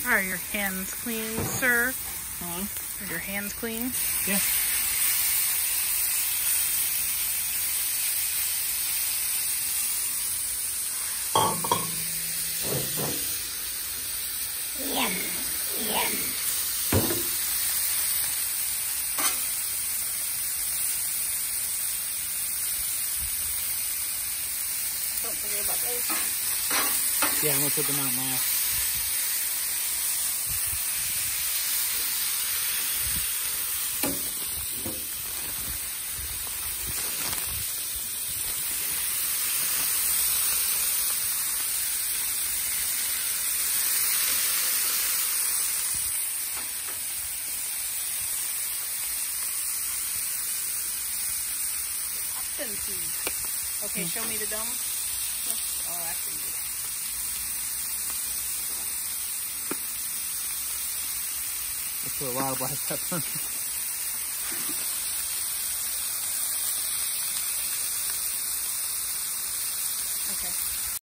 Are your hands clean, sir? Huh? Are your hands clean? Yeah. Don't forget about those. Yeah, I'm gonna put them out now. Okay, show me the dome. Oh, after you. Let's put a lot of black pepper. Okay.